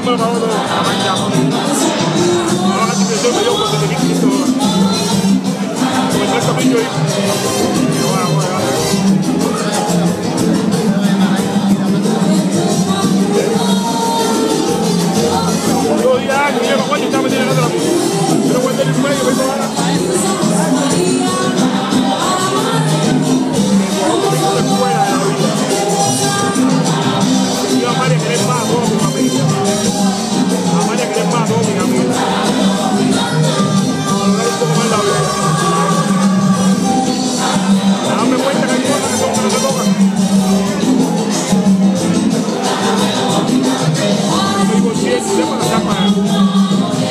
me lo pagó todo. Ahora la situación me dio por 7.500 dólares. Como el capillo ahí. Yo dije, que yo no voy, yo estaba metiendo en la puta. Yo no voy a tener un medio, vengo ahora. Amalia querer más domi, mami. Amalia querer más domi, mami. Vamos a un poco más la vida. Dame cuenta que hay cosas que son que no se tocan. Estoy consciente, sepa que está para.